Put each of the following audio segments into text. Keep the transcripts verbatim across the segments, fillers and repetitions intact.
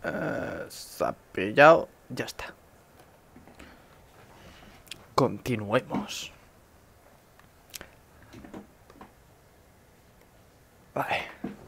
Uh, se ha pillado. Ya está. Continuemos. Vale.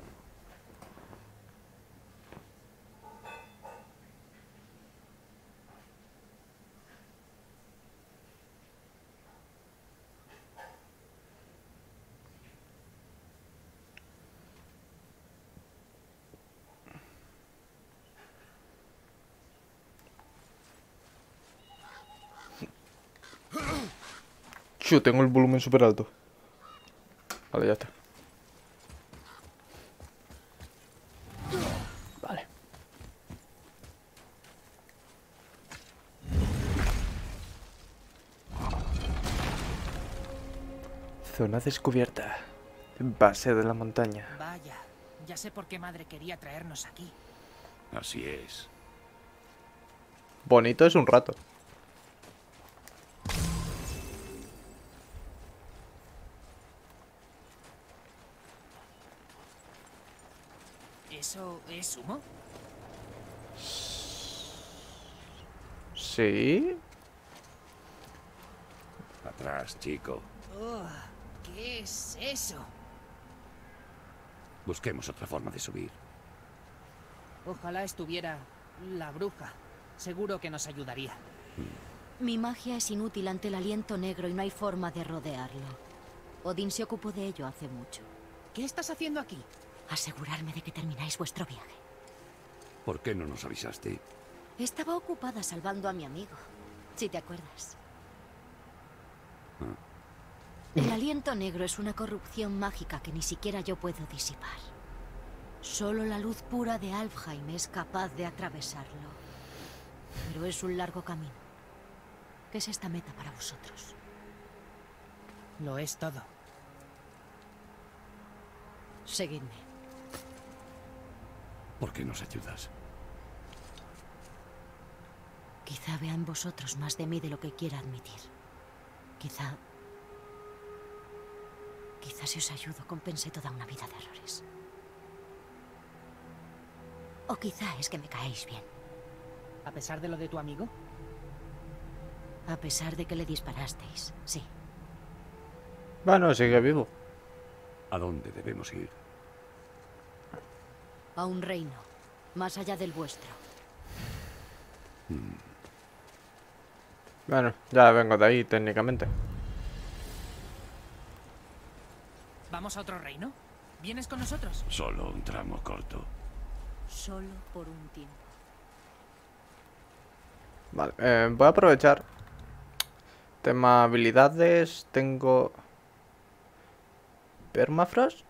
Yo tengo el volumen súper alto. Vale, ya está. Vale. Zona descubierta. Base de la montaña. Vaya, ya sé por qué madre quería traernos aquí. Así es. Bonito es un rato. ¿Eso es humo? Sí. Atrás, chico. Oh, ¿qué es eso? Busquemos otra forma de subir. Ojalá estuviera la bruja. Seguro que nos ayudaría. Mi magia es inútil ante el aliento negro y no hay forma de rodearlo. Odín se ocupó de ello hace mucho. ¿Qué estás haciendo aquí? Asegurarme de que termináis vuestro viaje. ¿Por qué no nos avisaste? Estaba ocupada salvando a mi amigo, si te acuerdas. El aliento negro es una corrupción mágica que ni siquiera yo puedo disipar. Solo la luz pura de Alfheim es capaz de atravesarlo. Pero es un largo camino. ¿Qué es esta meta para vosotros? Lo es todo. Seguidme. ¿Por qué nos ayudas? Quizá vea en vosotros más de mí de lo que quiera admitir. Quizá... Quizá si os ayudo compense toda una vida de errores. O quizá es que me caéis bien. ¿A pesar de lo de tu amigo? A pesar de que le disparasteis, sí. Bueno, sigue vivo. ¿A dónde debemos ir? A un reino, más allá del vuestro. Bueno, ya vengo de ahí técnicamente. ¿Vamos a otro reino? ¿Vienes con nosotros? Solo un tramo corto. Solo por un tiempo. Vale, eh, voy a aprovechar. Tema habilidades. Tengo... Permafrost.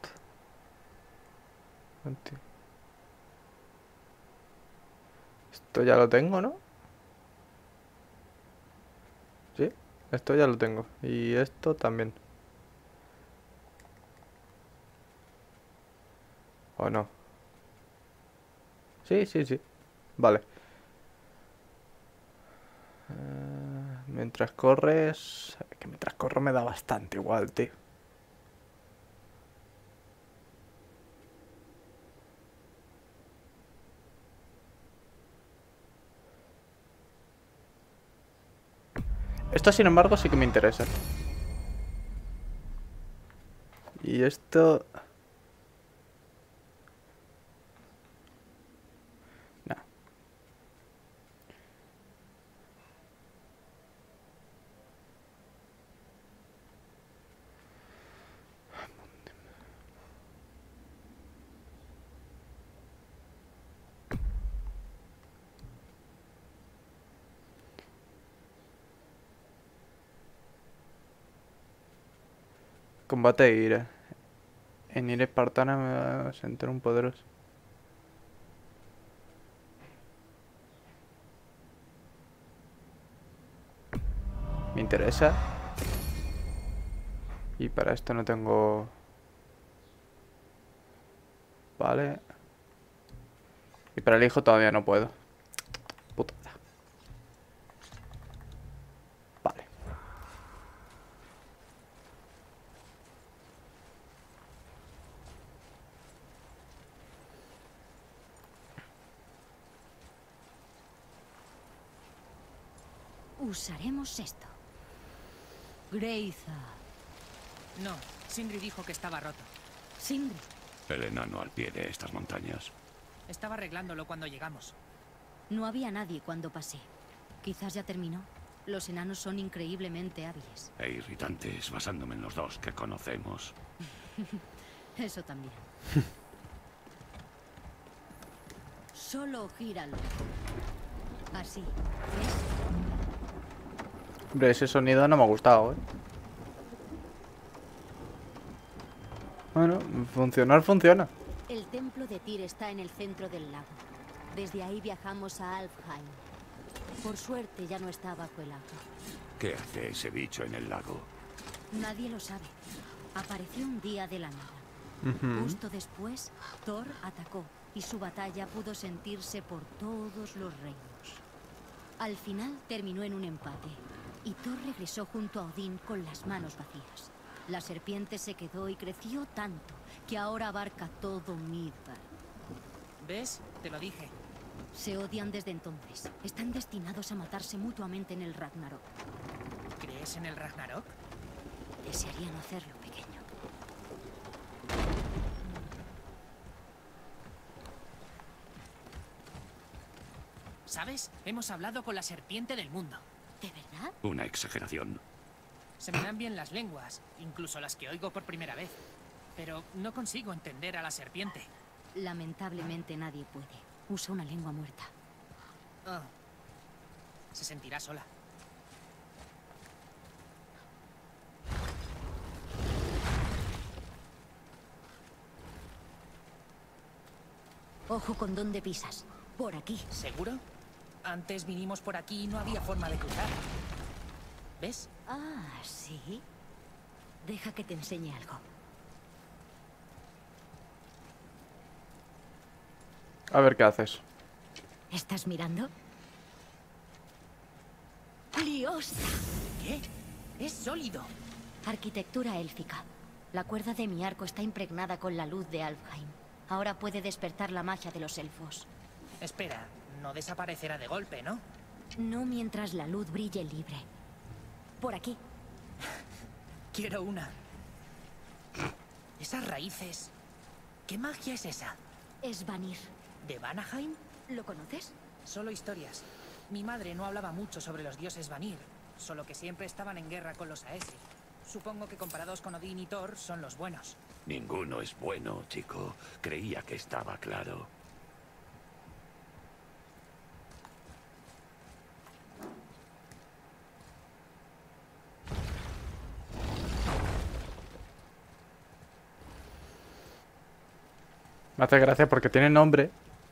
Esto ya lo tengo, ¿no? Sí, esto ya lo tengo. Y esto también. ¿O no? Sí, sí, sí. Vale. Uh, mientras corres... Que mientras corro me da bastante igual, tío. Esto, sin embargo, sí que me interesa. Y esto... No. Combate e ira. En ira espartana me va a sentir un poderoso. Me interesa. Y para esto no tengo... Vale. Y para el hijo todavía no puedo. Putada. Vale. Usaremos esto. Greiza. No, Sindri dijo que estaba roto. Sindri. El enano al pie de estas montañas. Estaba arreglándolo cuando llegamos. No había nadie cuando pasé. Quizás ya terminó. Los enanos son increíblemente hábiles. E irritantes, basándome en los dos que conocemos. Eso también. Solo gíralo. Así. ¿Ves? Hombre, ese sonido no me ha gustado, ¿eh? Bueno, funcionar funciona. El templo de Tyr está en el centro del lago. Desde ahí viajamos a Alfheim. Por suerte ya no está bajo el agua. ¿Qué hace ese bicho en el lago? Nadie lo sabe. Apareció un día de la nada. Ujú. Justo después, Thor atacó y su batalla pudo sentirse por todos los reinos. Al final terminó en un empate y Thor regresó junto a Odín con las manos vacías. La serpiente se quedó y creció tanto que ahora abarca todo Midgard. ¿Ves? Te lo dije. Se odian desde entonces. Están destinados a matarse mutuamente en el Ragnarok. ¿Crees en el Ragnarok? Desearía no hacerlo, pequeño. ¿Sabes? Hemos hablado con la serpiente del mundo. ¿De verdad? Una exageración. Se me dan bien las lenguas, incluso las que oigo por primera vez. Pero no consigo entender a la serpiente. Lamentablemente nadie puede. Usa una lengua muerta. Oh. Se sentirá sola. Ojo con dónde pisas. Por aquí. ¿Seguro? Antes vinimos por aquí y no había forma de cruzar. ¿Ves? Ah, ¿sí? Deja que te enseñe algo. A ver qué haces. ¿Estás mirando? ¡Liosta! ¿Qué? Es sólido. Arquitectura élfica. La cuerda de mi arco está impregnada con la luz de Alfheim. Ahora puede despertar la magia de los elfos. Espera, no desaparecerá de golpe, ¿no? No mientras la luz brille libre. Por aquí. Quiero una. Esas raíces... ¿Qué magia es esa? Es Vanir. ¿De Vanaheim? ¿Lo conoces? Solo historias. Mi madre no hablaba mucho sobre los dioses Vanir, solo que siempre estaban en guerra con los Aesir. Supongo que comparados con Odín y Thor son los buenos. Ninguno es bueno, chico. Creía que estaba claro. Me hace gracia porque tiene nombre.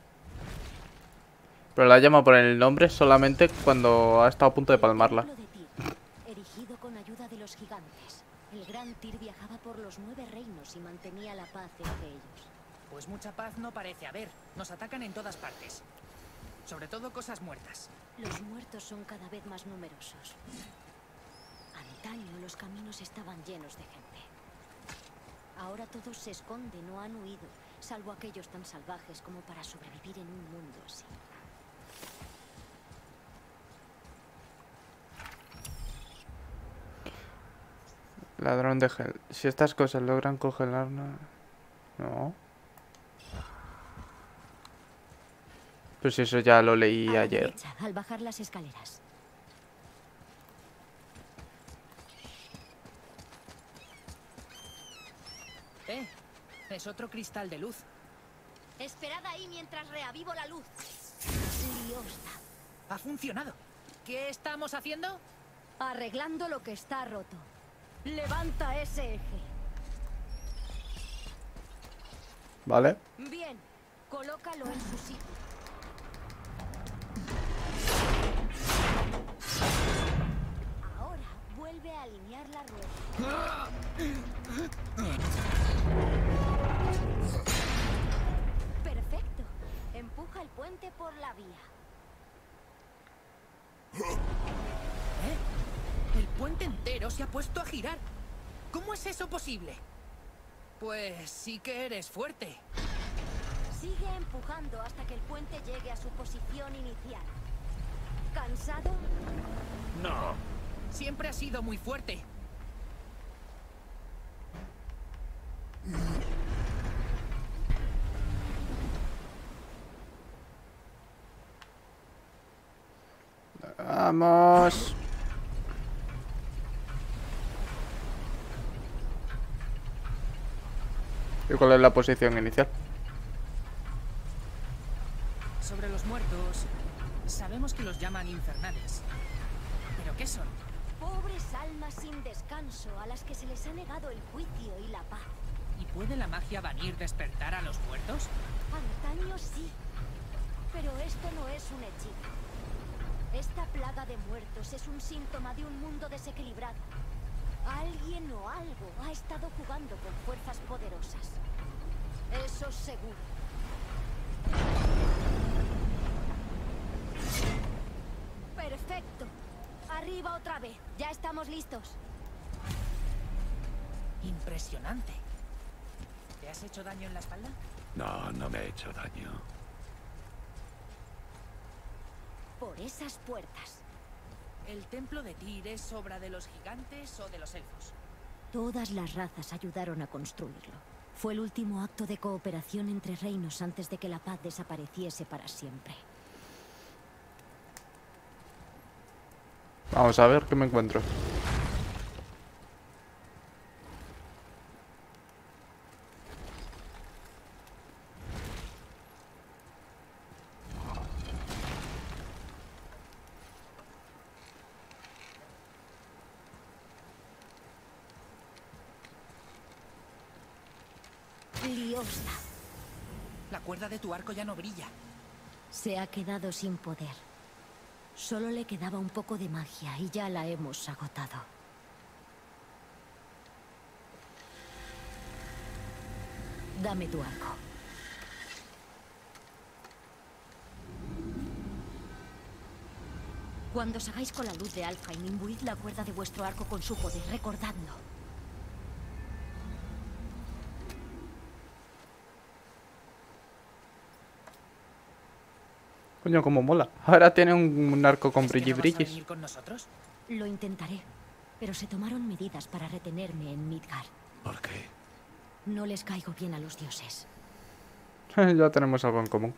Pero la llama por el nombre solamente cuando ha estado a punto de palmarla. El templo de Tyr, erigido con ayuda de los gigantes. El gran Tyr viajaba por los nueve reinos y mantenía la paz entre ellos. Pues mucha paz no parece haber. Nos atacan en todas partes. Sobre todo cosas muertas. Los muertos son cada vez más numerosos. Antaño los caminos estaban llenos de gente. Ahora todos se esconden o han huido, salvo aquellos tan salvajes como para sobrevivir en un mundo así. Ladrón de gel. Si estas cosas logran congelarla... No. Pues eso ya lo leí A la ayer. derecha, al bajar las escaleras. ¡Eh! Es otro cristal de luz. Esperad ahí mientras reavivo la luz. Liosta. ¡Ha funcionado! ¿Qué estamos haciendo? Arreglando lo que está roto. Levanta ese eje. ¿Vale? Bien. Colócalo en su sitio. Ahora vuelve a alinear la rueda. Perfecto. Empuja el puente por la vía. ¿Eh? El puente entero se ha puesto a girar. ¿Cómo es eso posible? Pues sí que eres fuerte. Sigue empujando hasta que el puente llegue a su posición inicial. ¿Cansado? No. Siempre ha sido muy fuerte. Vamos. ¿Y cuál es la posición inicial? Sobre los muertos, sabemos que los llaman infernales. ¿Pero qué son? Pobres almas sin descanso a las que se les ha negado el juicio y la paz. ¿Y puede la magia Vanir despertar a los muertos? Antaño sí, pero esto no es un hechizo. Esta plaga de muertos es un síntoma de un mundo desequilibrado. Alguien o algo ha estado jugando con fuerzas poderosas. Eso seguro. Perfecto. Arriba otra vez. Ya estamos listos. Impresionante. ¿Te has hecho daño en la espalda? No, no me he hecho daño. Por esas puertas. ¿El templo de Tyr es obra de los gigantes o de los elfos? Todas las razas ayudaron a construirlo. Fue el último acto de cooperación entre reinos antes de que la paz desapareciese para siempre. Vamos a ver qué me encuentro. Liosta. La cuerda de tu arco ya no brilla. Se ha quedado sin poder. Solo le quedaba un poco de magia y ya la hemos agotado. Dame tu arco. Cuando os hagáis con la luz de Alfheim, imbuid la cuerda de vuestro arco con su poder, recordadlo. Coño, como mola. Ahora tiene un, un arco con ¿Es que brilli no vas a brillis. venir con nosotros? Lo intentaré, pero se tomaron medidas para retenerme en Midgard. ¿Por qué? No les caigo bien a los dioses. Ya tenemos algo en común.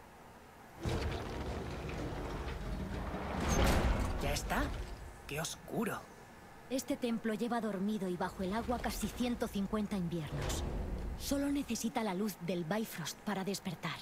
¿Ya está? ¡Qué oscuro! Este templo lleva dormido y bajo el agua casi ciento cincuenta inviernos. Solo necesita la luz del Bifrost para despertar.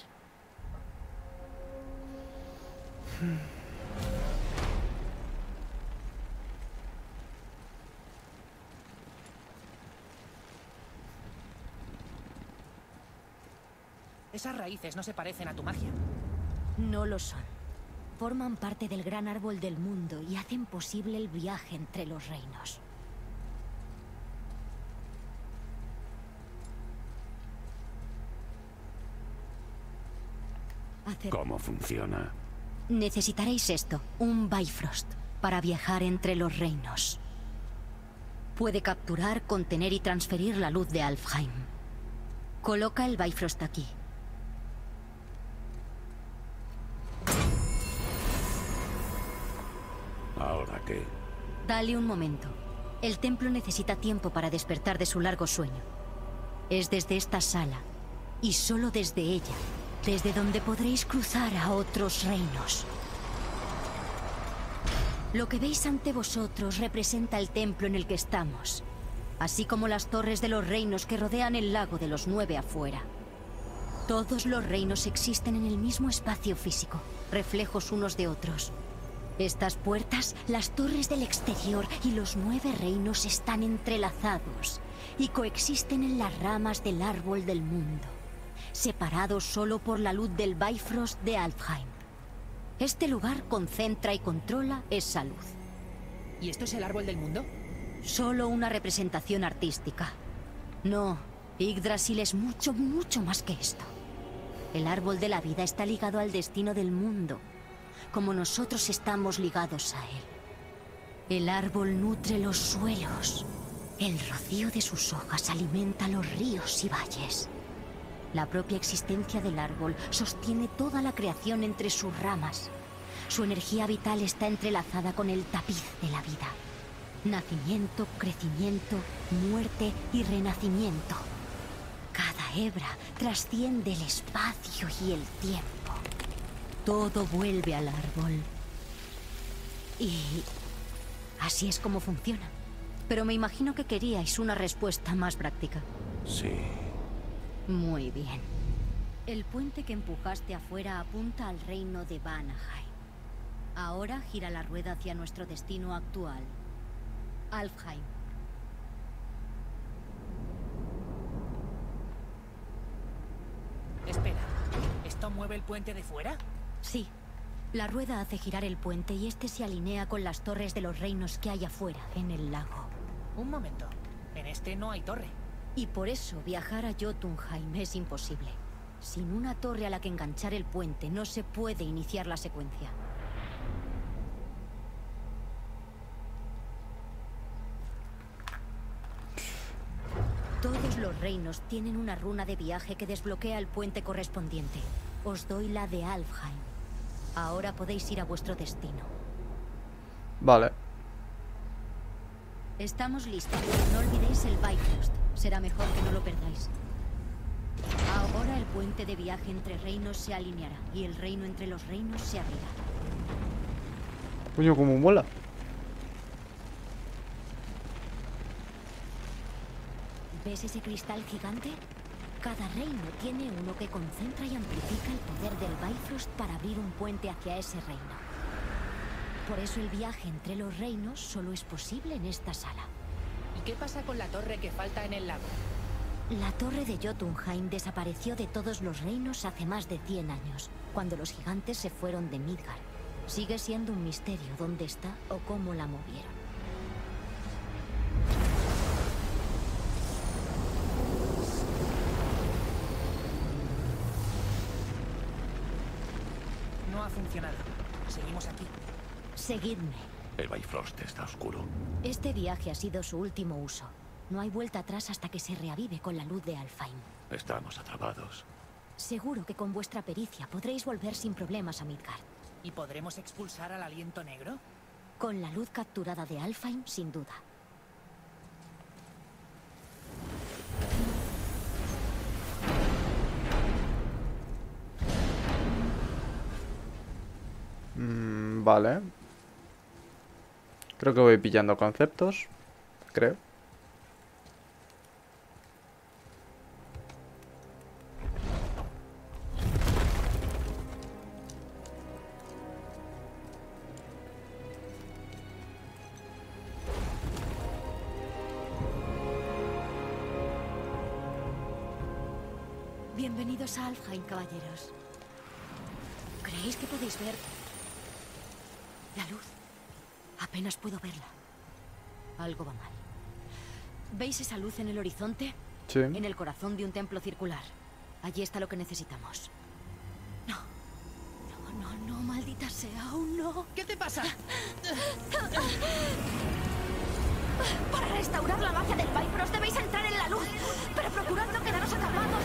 Esas raíces no se parecen a tu magia. No lo son. Forman parte del gran árbol del mundo y hacen posible el viaje entre los reinos. Hacer... ¿Cómo funciona? Necesitaréis esto, un Bifrost, para viajar entre los reinos. Puede capturar, contener y transferir la luz de Alfheim. Coloca el Bifrost aquí. ¿Ahora qué? Dale un momento. El templo necesita tiempo para despertar de su largo sueño. Es desde esta sala, y solo desde ella, desde donde podréis cruzar a otros reinos. Lo que veis ante vosotros representa el templo en el que estamos, así como las torres de los reinos que rodean el lago de los nueve afuera. Todos los reinos existen en el mismo espacio físico, reflejos unos de otros. Estas puertas, las torres del exterior y los nueve reinos están entrelazados y coexisten en las ramas del árbol del mundo, separados solo por la luz del Bifrost de Alfheim. Este lugar concentra y controla esa luz. ¿Y esto es el árbol del mundo? Solo una representación artística. No, Yggdrasil es mucho, mucho más que esto. El árbol de la vida está ligado al destino del mundo, como nosotros estamos ligados a él. El árbol nutre los suelos. El rocío de sus hojas alimenta los ríos y valles. La propia existencia del árbol sostiene toda la creación entre sus ramas. Su energía vital está entrelazada con el tapiz de la vida. Nacimiento, crecimiento, muerte y renacimiento. Cada hebra trasciende el espacio y el tiempo. Todo vuelve al árbol. Y así es como funciona. Pero me imagino que queríais una respuesta más práctica. Sí. Muy bien. El puente que empujaste afuera apunta al reino de Vanaheim. Ahora gira la rueda hacia nuestro destino actual, Alfheim. Espera, ¿esto mueve el puente de fuera? Sí. La rueda hace girar el puente y este se alinea con las torres de los reinos que hay afuera, en el lago. Un momento. En este no hay torre. Y por eso viajar a Jotunheim es imposible. Sin una torre a la que enganchar el puente, no se puede iniciar la secuencia. Todos los reinos tienen una runa de viaje que desbloquea el puente correspondiente. Os doy la de Alfheim. Ahora podéis ir a vuestro destino. Vale. Estamos listos. No olvidéis el Bifrost. Será mejor que no lo perdáis. Ahora el puente de viaje entre reinos se alineará y el reino entre los reinos se abrirá. Coño, como mola. ¿Ves ese cristal gigante? Cada reino tiene uno que concentra y amplifica el poder del Bifrost para abrir un puente hacia ese reino. Por eso el viaje entre los reinos solo es posible en esta sala. ¿Y qué pasa con la torre que falta en el lago? La torre de Jotunheim desapareció de todos los reinos hace más de cien años, cuando los gigantes se fueron de Midgard. Sigue siendo un misterio dónde está o cómo la movieron. No ha funcionado. Seguimos aquí. Seguidme. El Bifrost está oscuro. Este viaje ha sido su último uso. No hay vuelta atrás hasta que se reavive con la luz de Alfheim. Estamos atrapados. Seguro que con vuestra pericia podréis volver sin problemas a Midgard. ¿Y podremos expulsar al aliento negro? Con la luz capturada de Alfheim, sin duda. Mm, vale. Creo que voy pillando conceptos. Creo. Bienvenidos a Alfheim, caballeros. ¿Creéis que podéis ver la luz? Apenas puedo verla. Algo va mal. ¿Veis esa luz en el horizonte? Sí. En el corazón de un templo circular. Allí está lo que necesitamos. No. No, no, no, maldita sea, aún no. ¿Qué te pasa? Para restaurar la magia del Bifrost debéis entrar en la luz. Pero procurad no quedaros atrapados.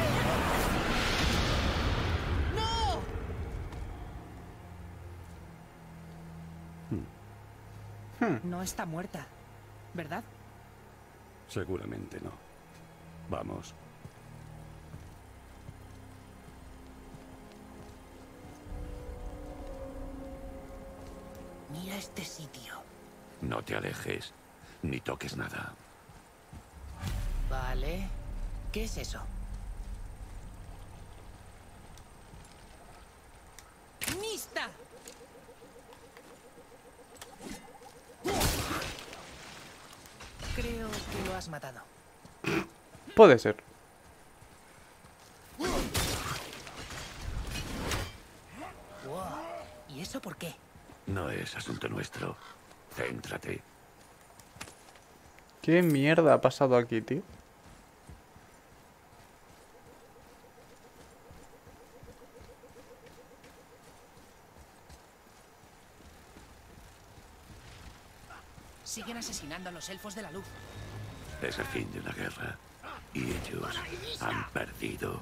No está muerta, ¿verdad? Seguramente no. Vamos. Mira este sitio. No te alejes, ni toques nada. Vale. ¿Qué es eso? ¡Mista! Creo que lo has matado. Puede ser. Wow. ¿Y eso por qué? No es asunto nuestro. Céntrate. ¿Qué mierda ha pasado aquí, tío? Siguen asesinando a los elfos de la luz. Es el fin de una guerra. Y ellos han perdido.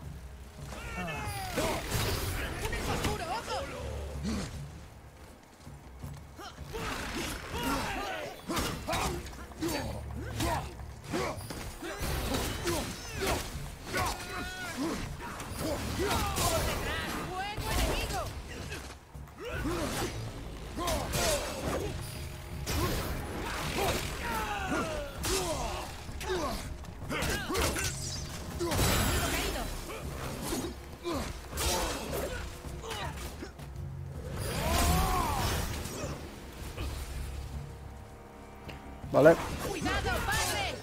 Vale. ¡Cuidado, padre!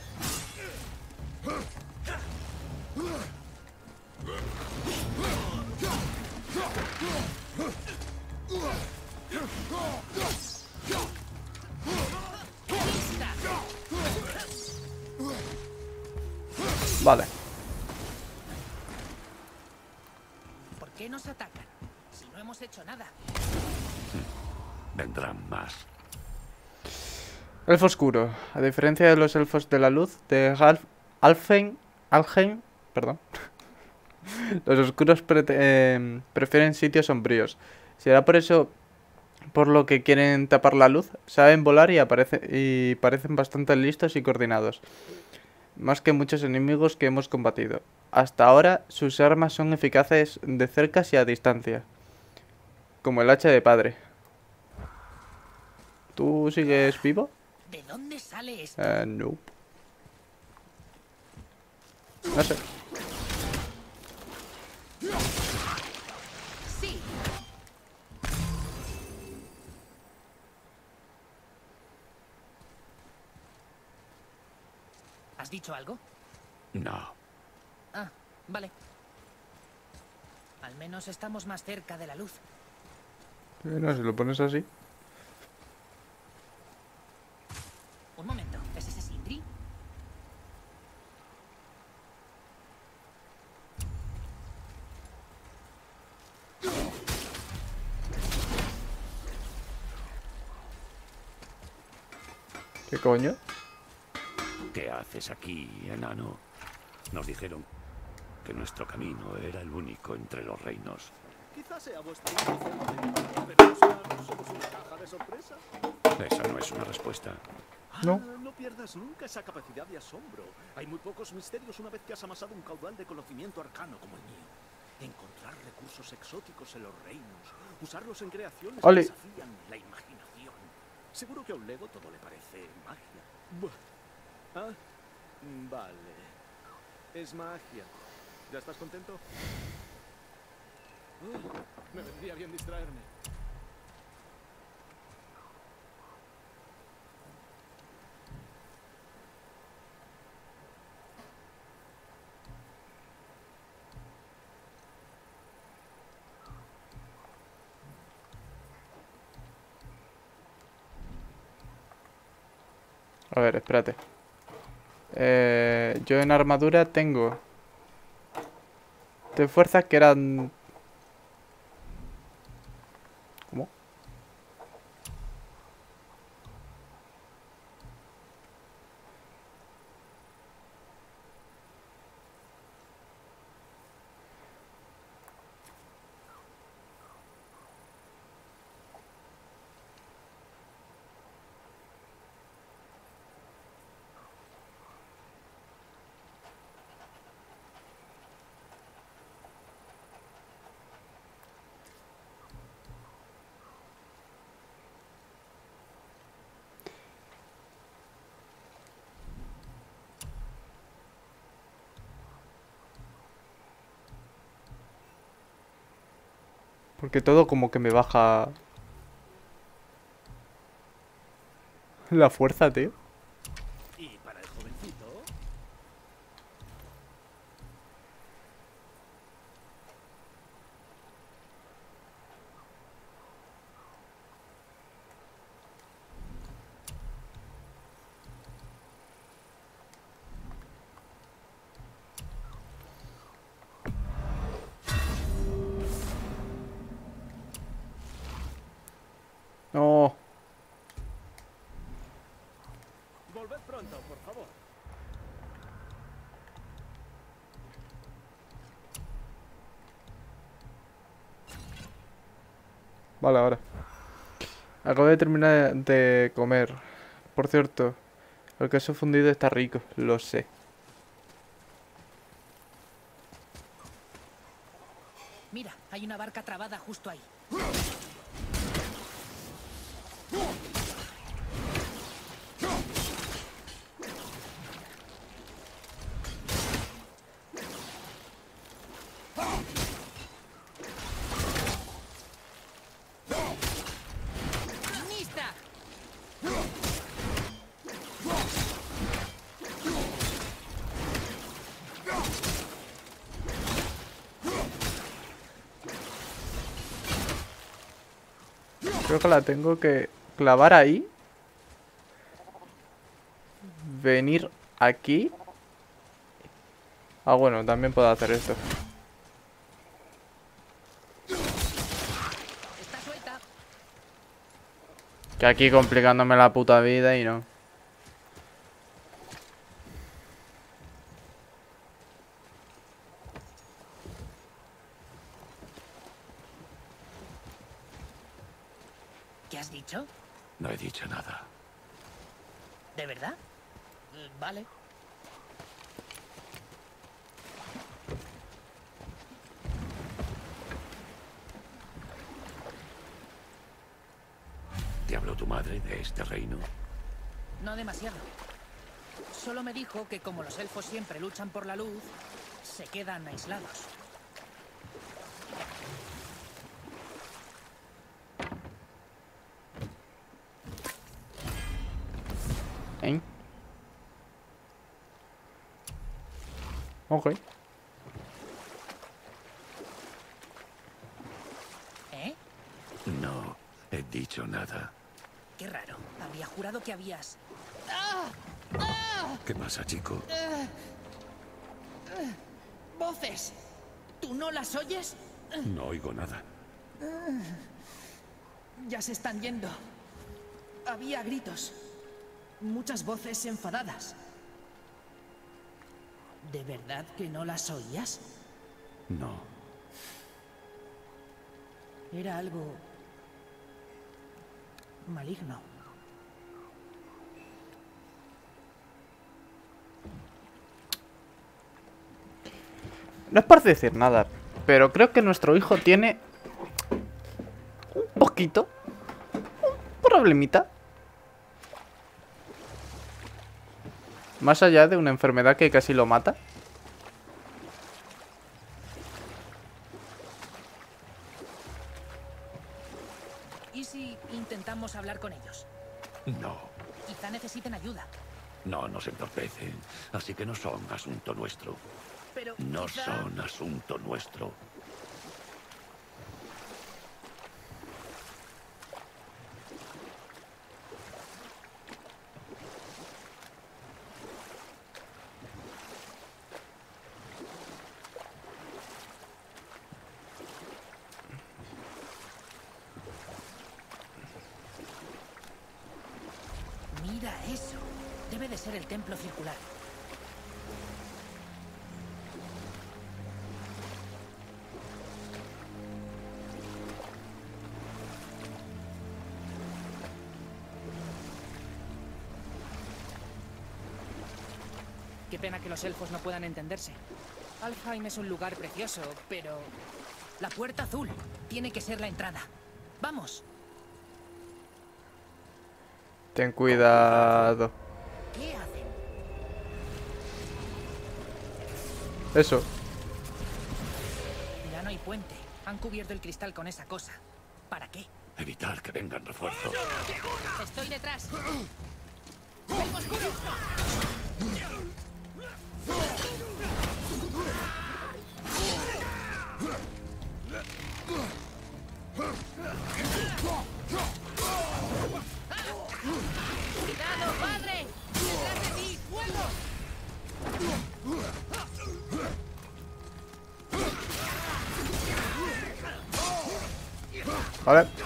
¡Lista! Vale. ¿Por qué nos atacan? Si no hemos hecho nada. Vendrán más. Elfo oscuro. A diferencia de los elfos de la luz de Alf Alfheim, Alfheim, perdón. Los oscuros pre eh, prefieren sitios sombríos. Será por eso por lo que quieren tapar la luz. Saben volar y, aparece y parecen bastante listos y coordinados. Más que muchos enemigos que hemos combatido. Hasta ahora sus armas son eficaces de cerca y a distancia. Como el hacha de padre. ¿Tú sigues vivo? ¿De dónde sale esto? Eh, no. No sé. Sí. ¿Has dicho algo? No. Ah, vale. Al menos estamos más cerca de la luz. Eh, no, si lo pones así. Un momento, ¿es ese Sindri? ¿Qué coño? ¿Qué haces aquí, enano? Nos dijeron que nuestro camino era el único entre los reinos. Quizás sea vuestro único momento para reposar. ¿Somos una caja de sorpresa? Esa no es una respuesta. No. Ah, no pierdas nunca esa capacidad de asombro. Hay muy pocos misterios una vez que has amasado un caudal de conocimiento arcano como el mío. Encontrar recursos exóticos en los reinos, usarlos en creaciones Ole. que desafían la imaginación. Seguro que a un Lego todo le parece magia. Buah. Ah, vale. Es magia. ¿Ya estás contento? Uh, me vendría bien distraerme. A ver, espérate. Eh, yo en armadura tengo de fuerza que eran... ¿Cómo? Porque todo como que me baja la fuerza, tío. ¿Y para el jovencito? No. Volved pronto, por favor. Vale, ahora. Acabo de terminar de comer. Por cierto, el queso fundido está rico, lo sé. Mira, hay una barca trabada justo ahí. ¡Lista! Creo que la tengo que clavar ahí. Venir aquí. Ah, bueno, también puedo hacer esto. Está suelta. Que aquí complicándome la puta vida y no. ¿Qué has dicho? No he dicho nada. ¿De verdad? Eh, Vale. ¿Te habló tu madre de este reino? No demasiado. Solo me dijo que como los elfos siempre luchan por la luz, se quedan aislados. ¿Eh? Ok. ¿Eh? No he dicho nada. Qué raro. Había jurado que habías... ¿Qué pasa, chico? ¡Voces! ¿Tú no las oyes? No oigo nada. Ya se están yendo. Había gritos. Muchas voces enfadadas. ¿De verdad que no las oías? No. Era algo... maligno. No es por decir nada, pero creo que nuestro hijo tiene un poquito, un problemita. Más allá de una enfermedad que casi lo mata. ¿Y si intentamos hablar con ellos? No. Quizá necesiten ayuda. No nos entorpecen. Así que no son asunto nuestro. Pero No quizá... son asunto nuestro. Mira eso. Debe de ser el templo circular. Qué pena que los elfos no puedan entenderse. Alfheim es un lugar precioso, pero... La puerta azul tiene que ser la entrada. ¡Vamos! Ten cuidado. ¿Qué hacen? Eso. Ya no hay puente. Han cubierto el cristal con esa cosa. ¿Para qué? Evitar que vengan refuerzos. Estoy detrás. ¡Fuego oscuro! ¡Cuidado, padre! ¡Detrás de ti! ¡Fuego! Vale.